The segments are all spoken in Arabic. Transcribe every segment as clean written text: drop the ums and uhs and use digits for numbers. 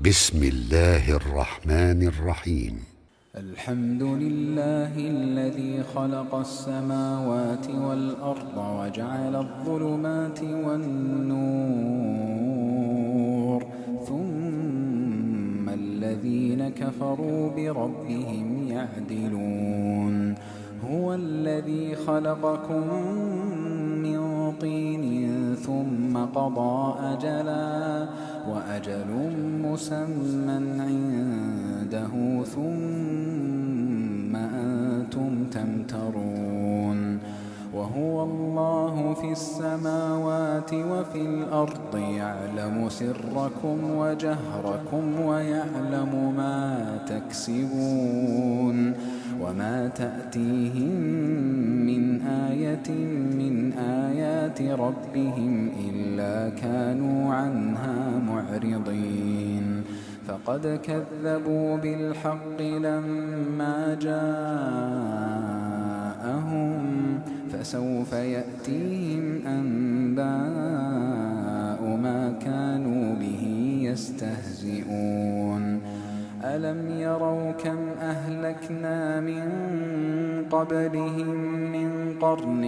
بسم الله الرحمن الرحيم. الحمد لله الذي خلق السماوات والأرض وجعل الظلمات والنور ثم الذين كفروا بربهم يعدلون. هو الذي خلقكم من طين ثم قضى أجلا وأجل مسمى عنده ثم أنتم تمترون. وهو الله في السماوات وفي الأرض يعلم سركم وجهركم ويعلم ما تكسبون. وما تأتيهم من آية من آيات ربهم إلا كانوا عنها معرضين. فقد كذبوا بالحق لما جاءهم فسوف يأتيهم أنباء ما كانوا به يستهزئون. ألم يروا كم أهلكنا من قبلهم من قرن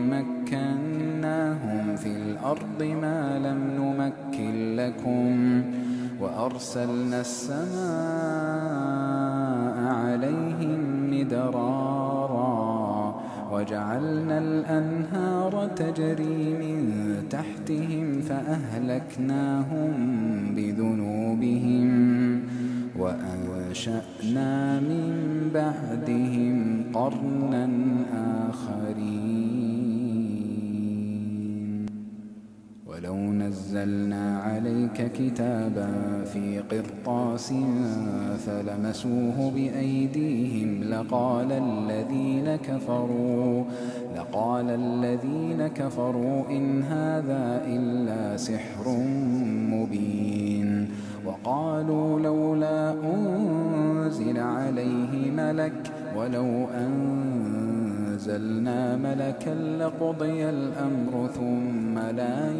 مكناهم في الأرض ما لم نمكن لكم وأرسلنا السماء عليهم مدرارا وجعلنا الأنهار تجري من تحتهم فأهلكناهم بذنوبهم وأنشأنا من بعدهم قرنا آخرين. ولو نزلنا عليك كتابا في قرطاس فلمسوه بأيديهم لقال الذين كفروا إن هذا إلا سحر مبين. وقالوا لولا أنزل عليه ملك ولو أنزلنا ملكا لقضي الأمر ثم لا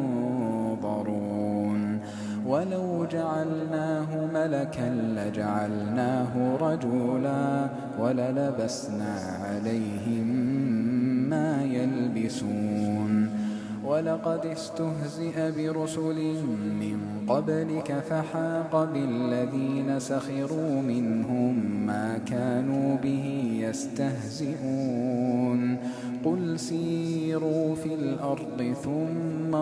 ينظرون. ولو جعلناه ملكا لجعلناه رجلا وللبسنا عليهم ما يلبسون. ولقد استهزئ برسل من قبلك فحاق بالذين سخروا منهم ما كانوا به يستهزئون. قل سيروا في الأرض ثم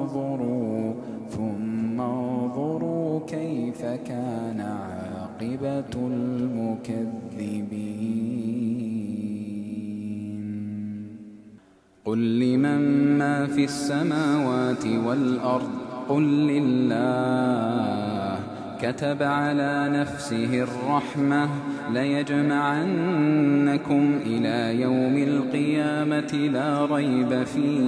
انظروا كيف كان عاقبة المكذبين. قل لمن ما في السماوات والأرض قل لله كتب على نفسه الرحمة ليجمعنكم إلى يوم القيامة لا ريب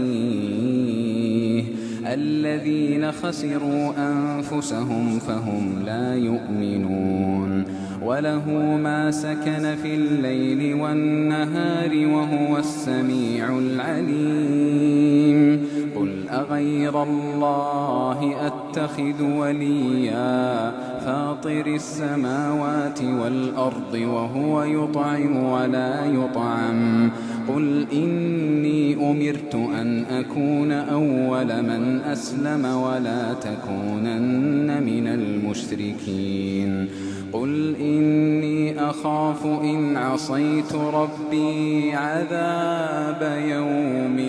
فيه الذين خسروا أنفسهم فهم لا يؤمنون. وله ما سكن في الليل والنهار وهو السميع العليم. قل أغير الله أتخذ وليا فاطر السماوات والأرض وهو يطعم ولا يطعم. قل إني أمرت أن أكون أول من أسلم ولا تكونن من المشركين. قل إني أخاف إن عصيت ربي عذاب يوم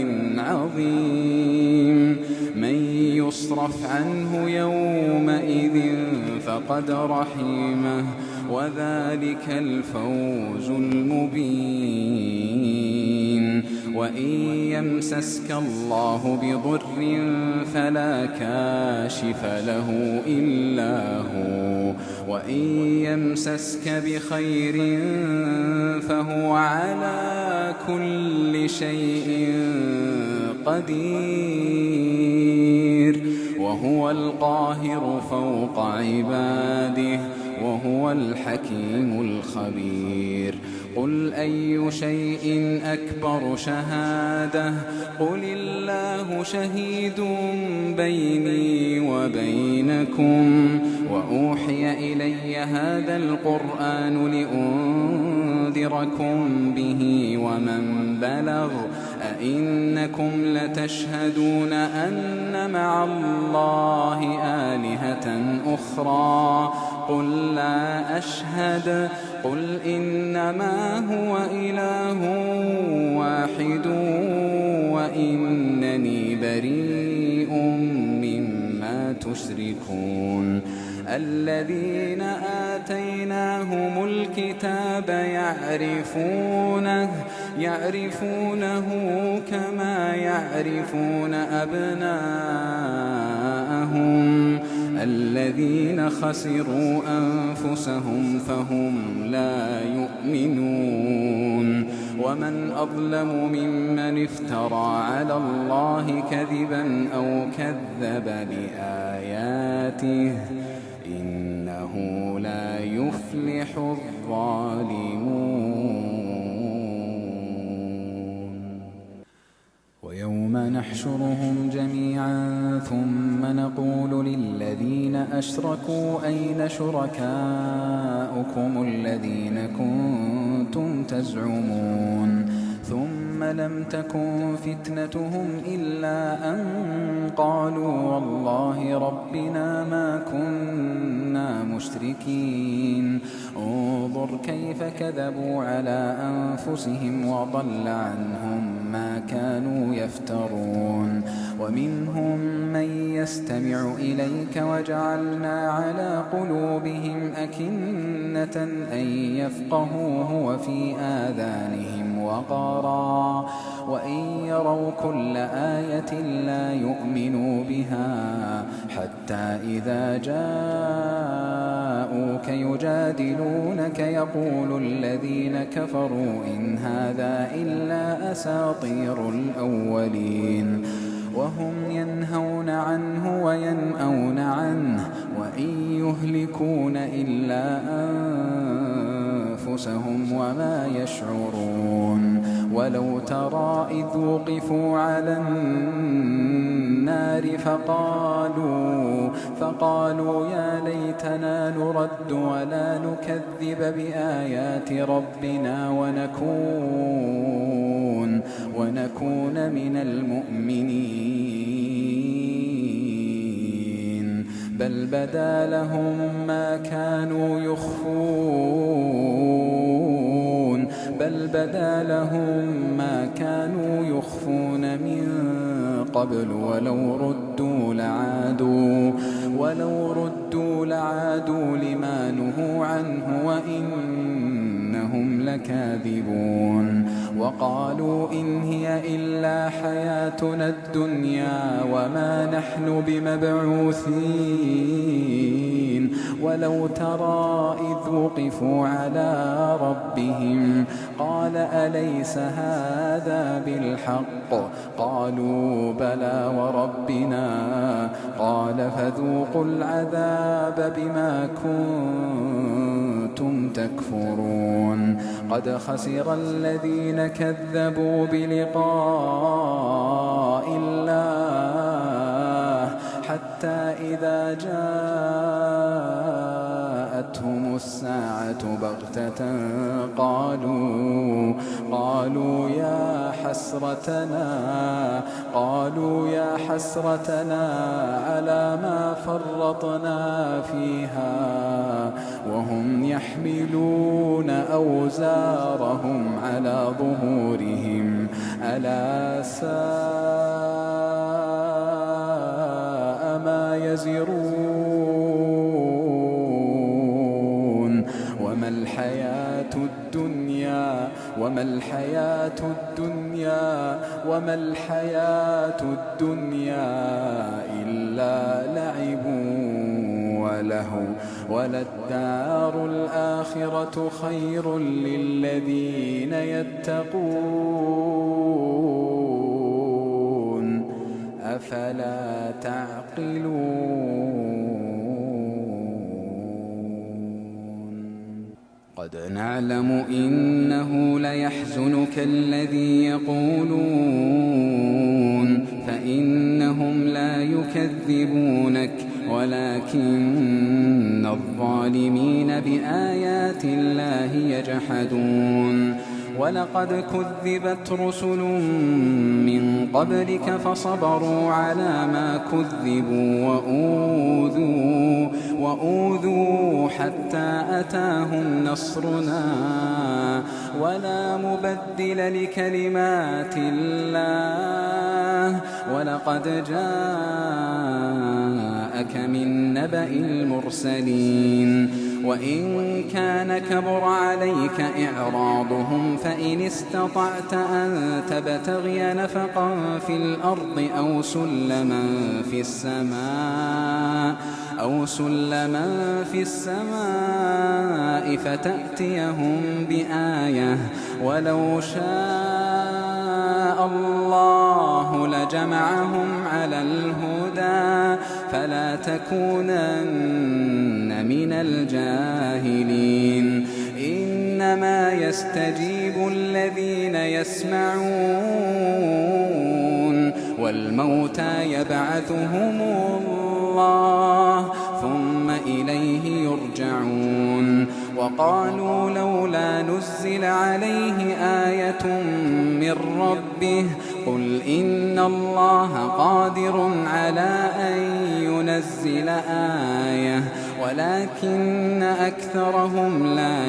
عظيم. من يصرف عنه يومئذ فقد رحمه وذلك الفوز المبين. وإن يمسسك الله بضر فلا كاشف له إلا هو وإن يمسسك بخير فهو على كل شيء قدير. وهو القاهر فوق عباده وهو الحكيم الخبير. قل أي شيء أكبر شهادة قل الله شهيد بيني وبينكم وأوحي إلي هذا القرآن لأنذركم به ومن بلغ أئنكم لتشهدون أن مع الله آلهة أخرى قل لا أشهد قل إنما هو إله واحد وإنني بريء مما تشركون الذين آتيناهم الكتاب يعرفونه كما يعرفون أبناءهم الذين خسروا أنفسهم فهم لا يؤمنون ومن أظلم ممن افترى على الله كذبا أو كذب بآياته إنه لا يفلح الظالمون ويوم نحشرهم جميعا ثم نقول للذين أشركوا أين شركاؤكم الذين كنتم تزعمون ثم لم تكن فتنتهم إلا أن قالوا والله ربنا ما كنا مشركين انظر كيف كذبوا على أنفسهم وضل عنهم ما كانوا يفترون ومنهم من يستمع إليك وجعلنا على قلوبهم أكنة أن يفقهوه وفي آذانهم وقرا وإن يروا كل آية لا يؤمنوا بها حتى إذا جاءوك يجادلونك يقول الذين كفروا إن هذا إلا أساطير الأولين وهم ينهون عنه وينأون عنه وإن يهلكون إلا أنفسهم وما يشعرون ولو ترى إذ وقفوا على النار فقالوا يا ليتنا نرد ولا نكذب بآيات ربنا ونكون من المؤمنين بل بدا لهم ما كانوا يخفون من قبل ولو ردوا لعادوا لما نهوا عنه وإنهم لكاذبون وقالوا إن هي إلا حياتنا الدنيا وما نحن بمبعوثين ولو ترى إذ وقفوا على ربهم قال أليس هذا بالحق قالوا بلى وربنا قال فذوقوا العذاب بما كنتم تكفرون قد خسر الذين كذبوا بلقاء الله حتى إذا جاءتهم الساعة بغتة قالوا يا حسرتنا على ما فرطنا فيها وهم يحملون أوزارهم على ظهورهم ألا ساء ما يزرون وما الحياة الدنيا إلا لعب ولهو وللدار الآخرة خير للذين يتقون أفلا تعقلون قد نعلم إنه ليحزنك الذي يقولون فإنهم لا يكذبونك ولكن الظالمين بآيات الله يجحدون ولقد كذبت رسل من قبلك فصبروا على ما كذبوا وأوذوا حتى أتاهم نصرنا ولا مبدل لكلمات الله ولقد جاءك من نبأ المرسلين وإن كان كبر عليك إعراضهم فإن استطعت أن تبتغي نفقا في الأرض أو سلما في السماء فتأتيهم بآية ولو شاء الله لجمعهم على الهدى فلا تكونن من الجاهلين إنما يستجيب الذين يسمعون والموتى يبعثهم الله ثم إليه يرجعون وقالوا لولا نزل عليه آية من ربه قل إن الله قادر على أن ينزل آية ولكن أكثرهم لا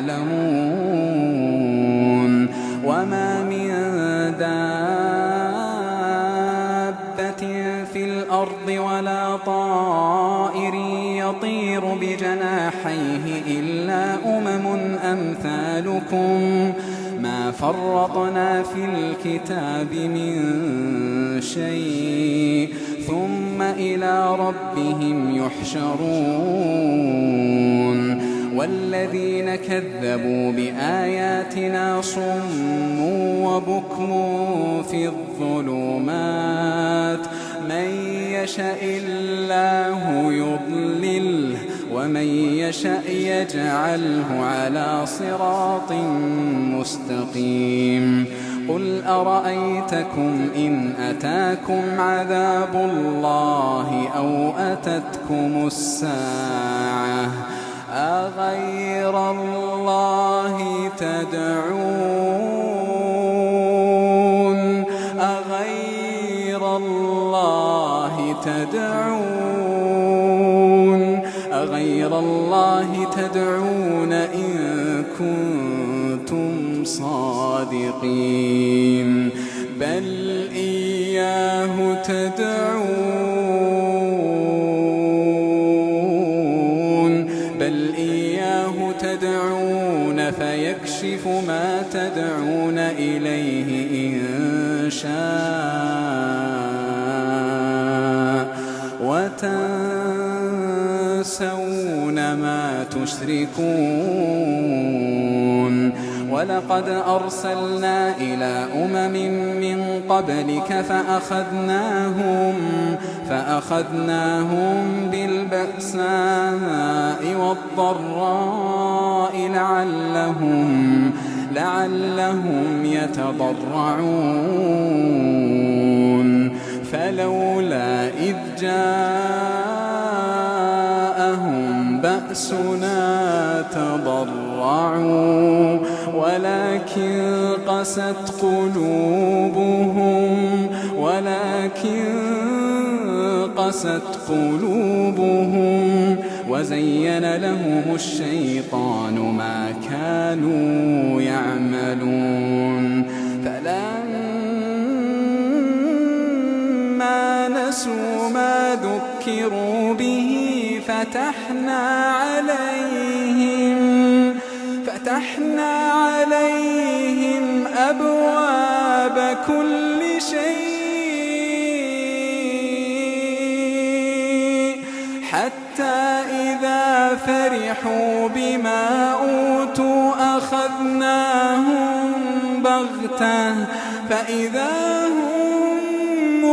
يعلمون وما من دابة في الأرض ولا طائر يطير بجناحيه إلا أمثالكم ما فرطنا في الكتاب من شيء ثم إلى ربهم يحشرون والذين كذبوا بآياتنا صم وبكم في الظلمات من يشاء الله يضلله ومن يشاء يجعله على صراط مستقيم قل أرأيتكم إن أتاكم عذاب الله أو أتتكم الساعة أغير الله تدعون إن كنتم صادقين بل إياه تدعون فيكشف ما تدعون إليه إن شاء وتنسون ما تشركون ولقد أرسلنا إلى من قبلك فأخذناهم بالبأساء والضراء لعلهم يتضرعون فلولا إذ جاءهم بأسنا تضرعوا ولكن قست قلوبهم وزين لهم الشيطان ما كانوا يعملون فلما نسوا ما ذكروا به فتحنا عليهم أبواب كل شيء حتى إذا فرحوا بما أوتوا أخذناهم بغتة فإذا هم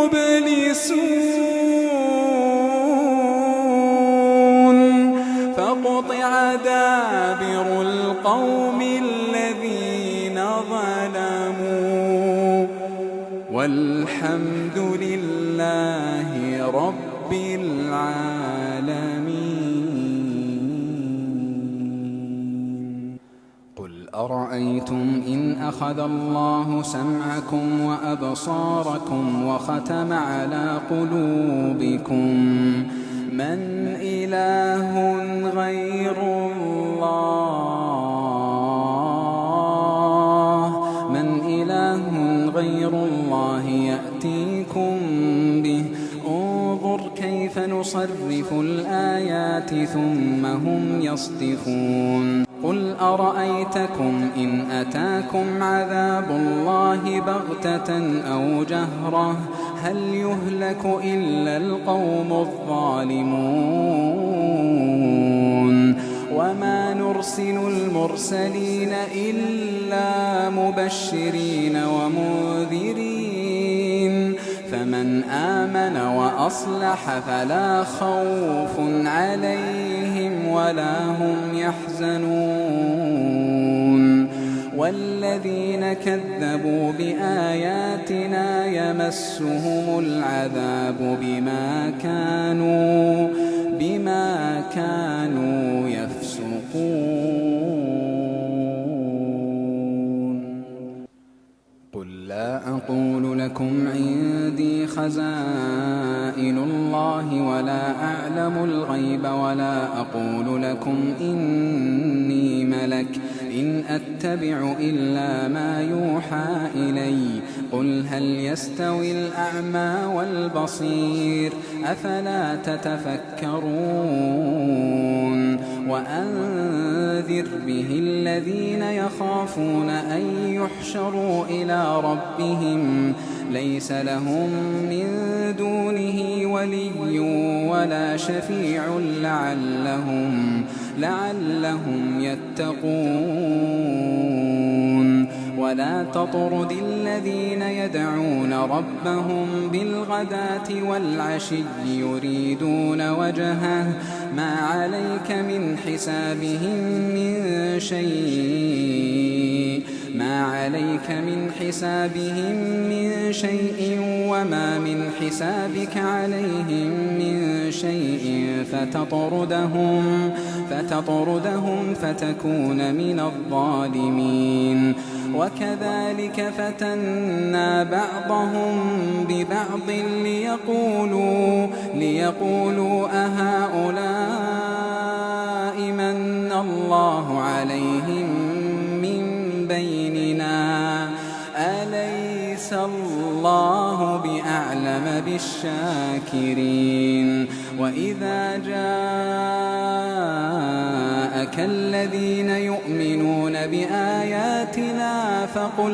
مبلسون فقطع دابر القوم الذين ظلموا والحمد لله رب العالمين. قل أرأيتم إن أخذ الله سمعكم وأبصاركم وختم على قلوبكم من إله غير الله يأتيكم به انظر كيف نصرف الآيات ثم هم يصدفون. قل أرأيتكم إن أتاكم عذاب الله بغتة أو جهرة هل يهلك إلا القوم الظالمون وما نرسل المرسلين إلا مبشرين ومنذرين فمن آمن وأصلح فلا خوف عليهم ولا هم يحزنون والذين كذبوا بآياتنا يمسهم العذاب بما كانوا يفسقون. قل لا أقول لكم عندي خزائن الله ولا أعلم الغيب ولا أقول لكم إني ملك إن أتبع إلا ما يوحى إلي قل هل يستوي الأعمى والبصير أفلا تتفكرون. وأنذر به الذين يخافون أن يحشروا إلى ربهم ليس لهم من دونه ولي ولا شفيع لعلهم يتقون. ولا تطرد الذين يدعون ربهم بالغداة والعشي يريدون وجهه ما عليك من حسابهم من شيء وما من حسابك عليهم من شيء فتطردهم فتكون من الظالمين. وكذلك فتنا بعضهم ببعض ليقولوا أهؤلاء من الله عليهم من بيننا أليس الله بأعلم بالشاكرين. وإذا جاءك الذين يؤمنون بآياتنا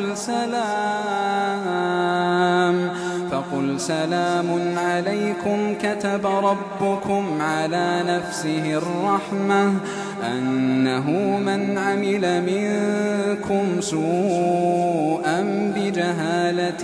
فقل سلام عليكم كتب ربكم على نفسه الرحمة أنه من عمل منكم سوءا بجهالة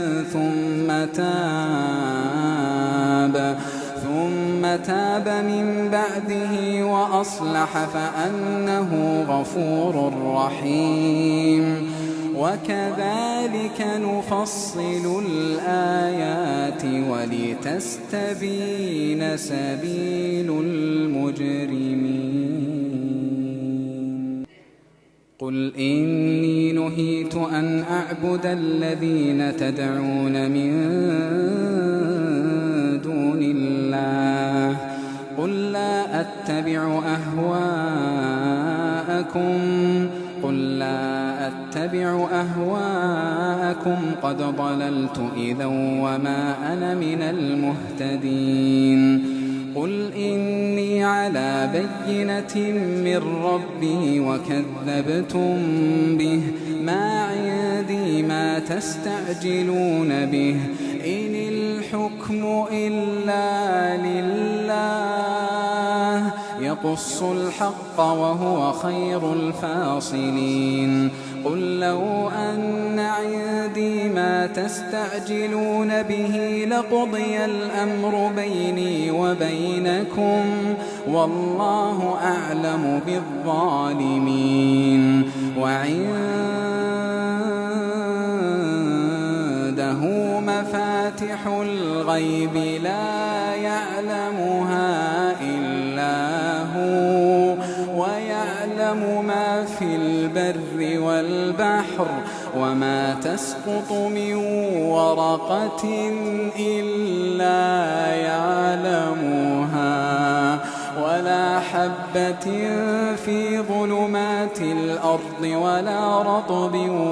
ثم تاب من بعده وأصلح فأنه غفور رحيم. وكذلك نفصل الآيات ولتستبين سبيل المجرمين. قل إني نهيت أن أعبد الذين تدعون من دون الله قل لا أتبع أهواءكم قد ضللت إذا وما أنا من المهتدين. قل إني على بينة من ربي وكذبتم به ما عندي ما تستعجلون به إن الحكم إلا لله يقص الحق وهو خير الفاصلين. قل لو أن عندي ما تستعجلون به لقضي الأمر بيني وبينكم والله أعلم بالظالمين. وعنده مفاتح الغيب لا يعلمها إلا هو، ويعلم ما في البر والبحر، وما تسقط من ورقة إلا يعلمها، ولا حبة في ظلمات الأرض ولا رطب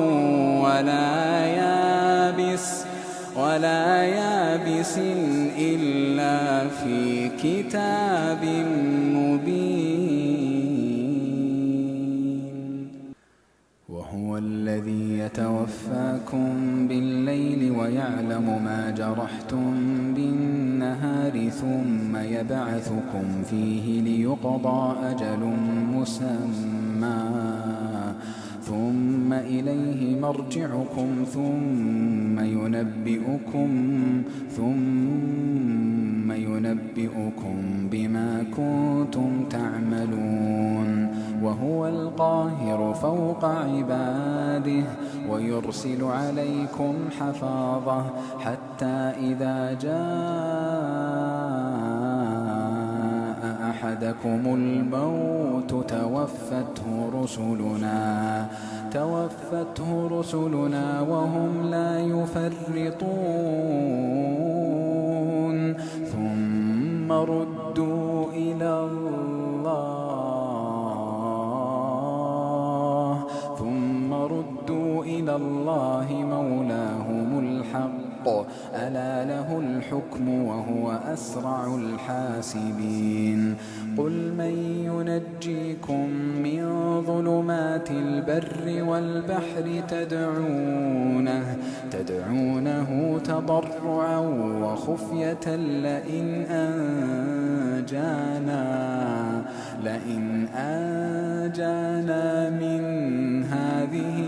ولا يابس إلا في كتاب مبين. وهو الذي يتوفاكم بالليل ويعلم ما جرحتم بالنهار، ثم يبعثكم فيه ليقضى أجل مسمى، ثم إليه مرجعكم ثم ينبئكم بما كنتم تعملون. وهو القاهر فوق عباده ويرسل عليكم حفاظة حتى إذا جاء أحدكم الموت توفته رسلنا وهم لا يفرطون، ثم ردوا إلى الله مولاهم الحق، ألا له الحكم وهو أسرع الحاسبين. قل من ينجيكم من ظلمات البر والبحر تدعونه تضرعا وخفية لئن أنجانا من هذه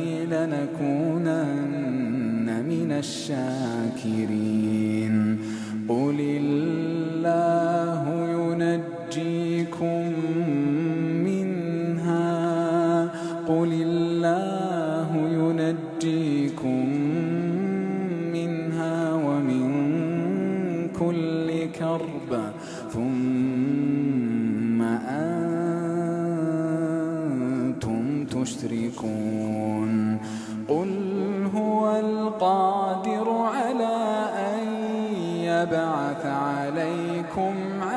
لنكونن من الشاكرين. قل الله ينجيكم منها ومن كل كرب، ثم أنتم تشركون. قل هو القادر على أن يبعث عليكم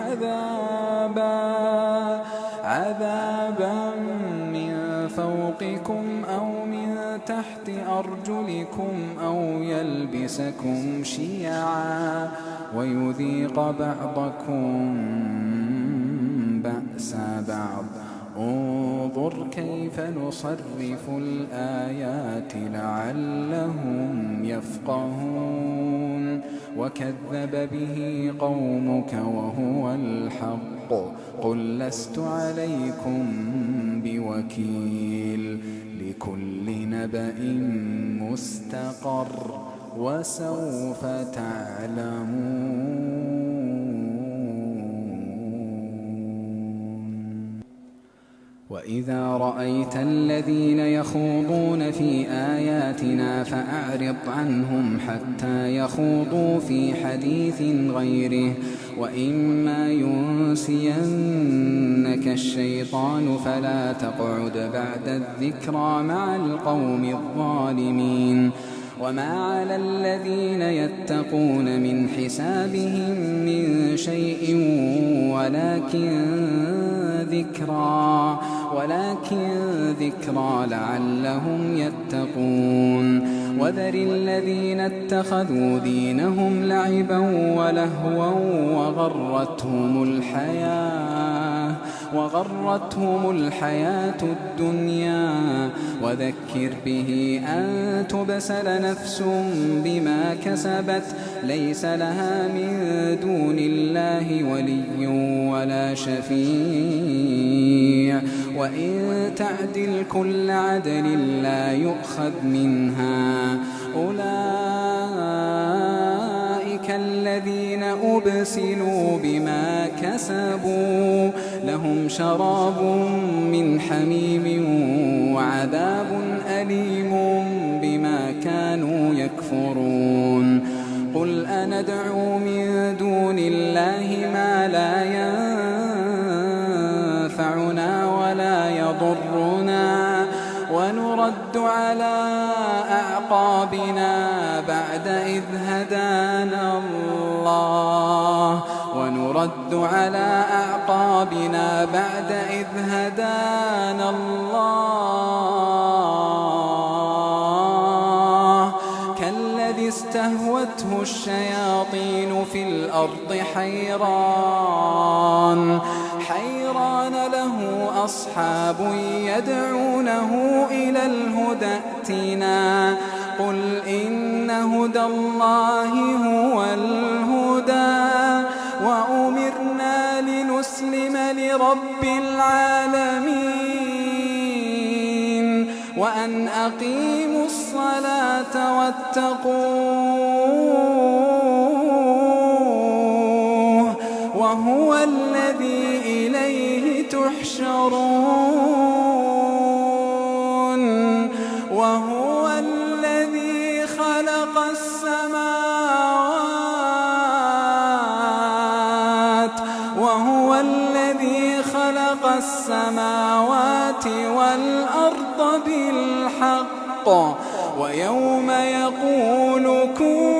عذابا من فوقكم أو من تحت أرجلكم أو يلبسكم شيعا ويذيق بعضكم بأس بعض. انظر كيف نصرف الآيات لعلهم يفقهون. وكذب به قومك وهو الحق. قل لست عليكم بوكيل. لكل نبأ مستقر وسوف تعلمون. وإذا رأيت الذين يخوضون في آياتنا فأعرض عنهم حتى يخوضوا في حديث غيره، وإما ينسينك الشيطان فلا تقعد بعد الذكرى مع القوم الظالمين. وما على الذين يتقون من حسابهم من شيء ولكن ذكرى لعلهم يتقون. وذر الذين اتخذوا دينهم لعبا ولهوا وغرتهم الحياة الدنيا، وذكر به أن تبسل نفس بما كسبت ليس لها من دون الله ولي ولا شفيع، وإن تعدل كل عدل لا يؤخذ منها. أولئك أولئك الذين أبسلوا بما كسبوا لهم شراب من حميم وعذاب أليم بما كانوا يكفرون قل أندعو من دون الله ما لا ينفعنا ولا يضرنا ونرد على أعقابنا بعد إذ هدانا الله كالذي استهوته الشياطين في الأرض حيران له أصحاب يدعونه إلى الهدى ائتنا قل إن هدى الله هو الهدى وأمرنا لنسلم لرب العالمين وأن أقيموا الصلاة واتقوه وهو الذي إليه تحشرون وهو الذي خلق السماوات والأرض بالحق ويوم يقول كن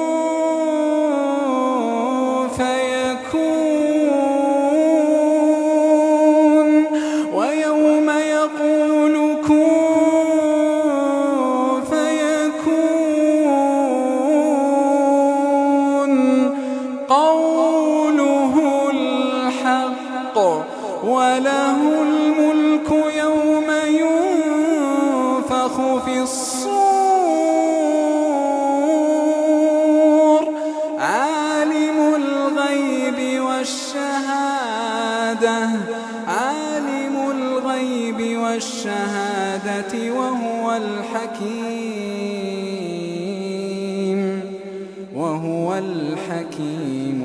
فيكون قوله الحق وله الملك يوم ينفخ في الصور عالم الغيب والشهادة وهو الحكيم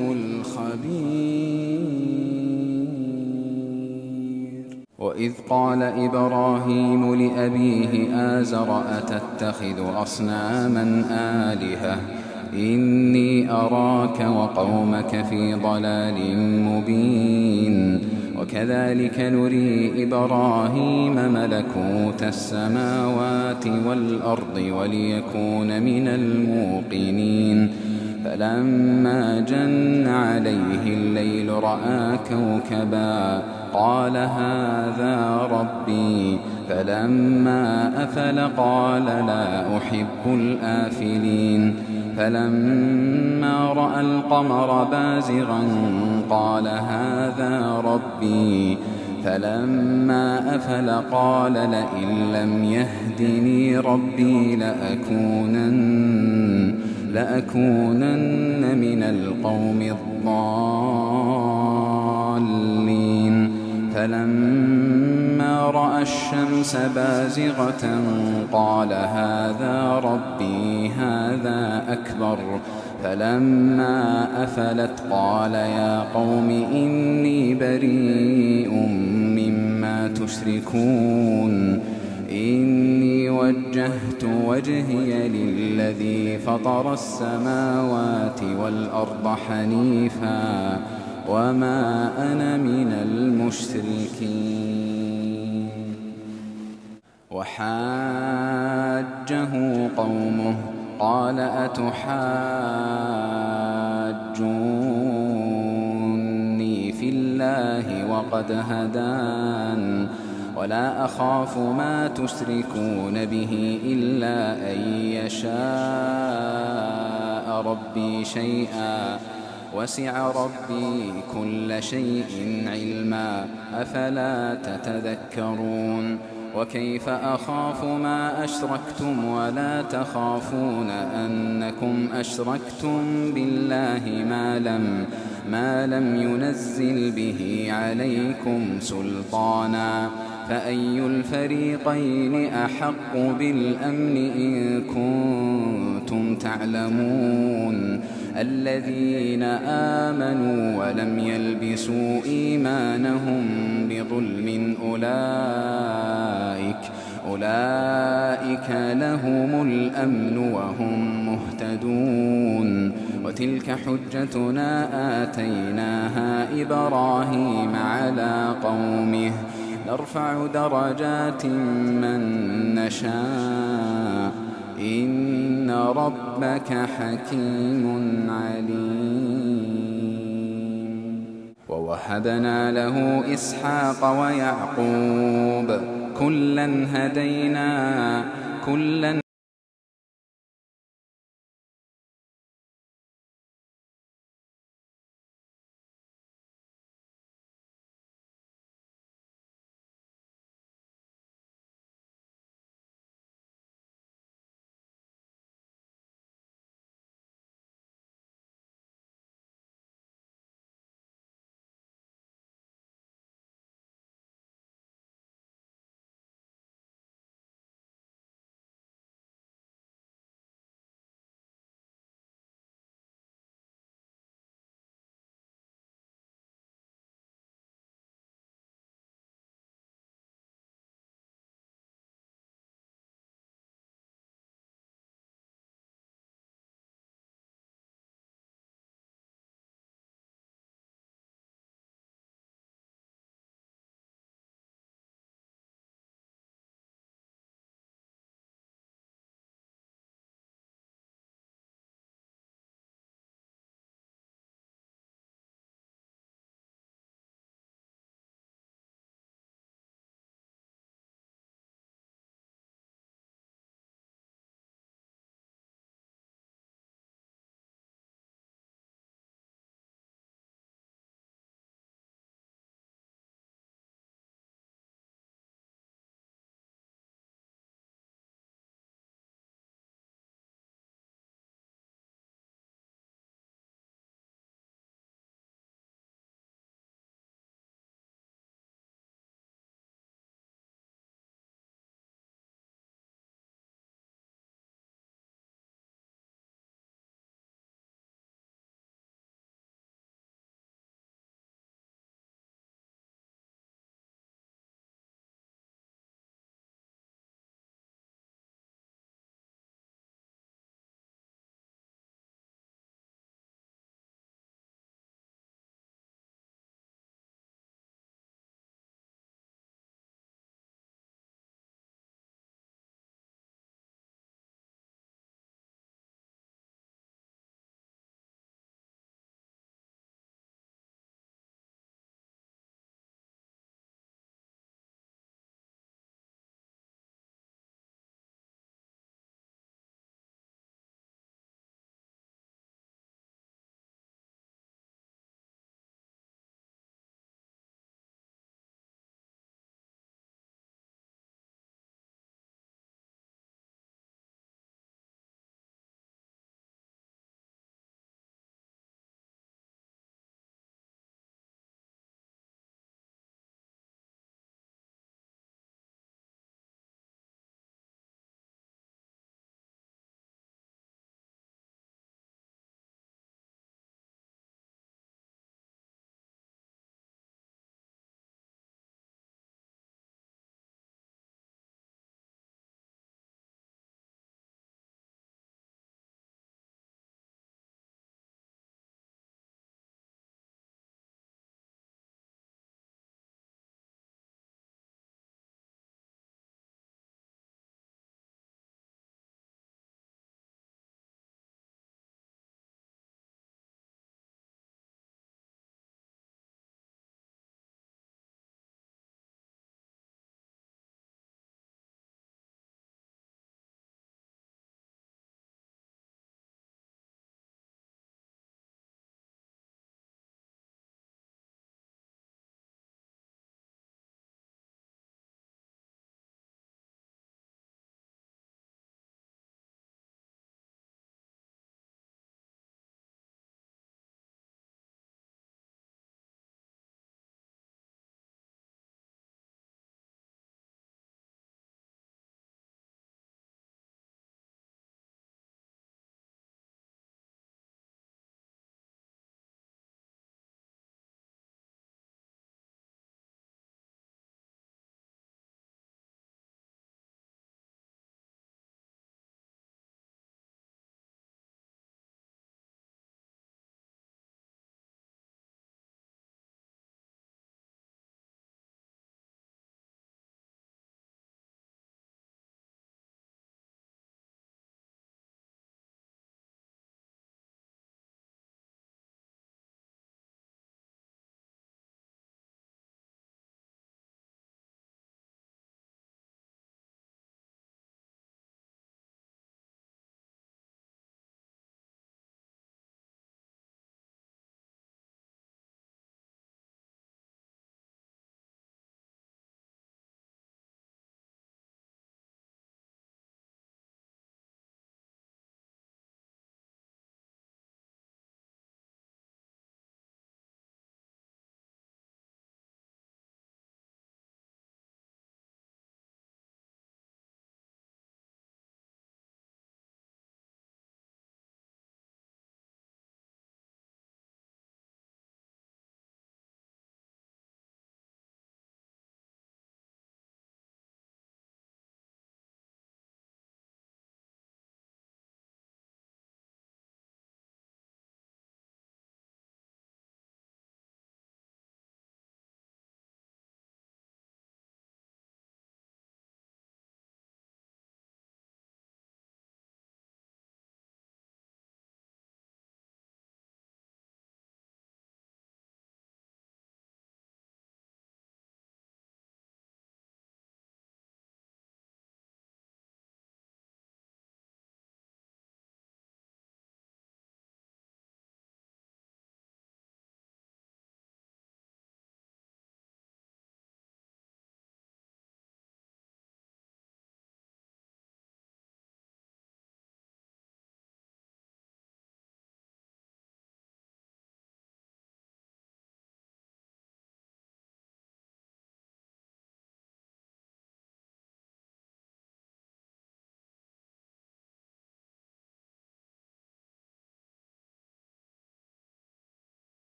الخبير وإذ قال إبراهيم لأبيه آزر أتتخذ أصناما آلهة إني أراك وقومك في ضلال مبين وكذلك نري إبراهيم ملكوت السماوات والأرض وليكون من الموقنين فلما جن عليه الليل رأى كوكبا قال هذا ربي فلما أفل قال لا أحب الآفلين فلما رأى القمر بازغا قال هذا ربي فلما أفل قال لئن لم يهدني ربي لأكونن من القوم الضالين فلما رأى الشمس بازغة قال هذا ربي هذا أكبر فلما أفلت قال يا قوم إني بريء مما تشركون إني وجهت وجهي للذي فطر السماوات والأرض حنيفا وما أنا من المشركين وحاجه قومه قال أتحاجوني في الله وقد هدان ولا أخاف ما تشركون به إلا أن يشاء ربي شيئا وسع ربي كل شيء علما أفلا تتذكرون وكيف أخاف ما أشركتم ولا تخافون أنكم أشركتم بالله ما لم ينزل به عليكم سلطانا فأي الفريقين أحق بالأمن إن كنتم تعلمون الذين آمنوا ولم يلبسوا إيمانهم بظلم أولئك لهم الأمن وهم مهتدون. وتلك حجتنا آتيناها إبراهيم على قومه نرفع درجات من نشاء إن ربك حكيم عليم. ووهبنا له إسحاق ويعقوب كلا هدينا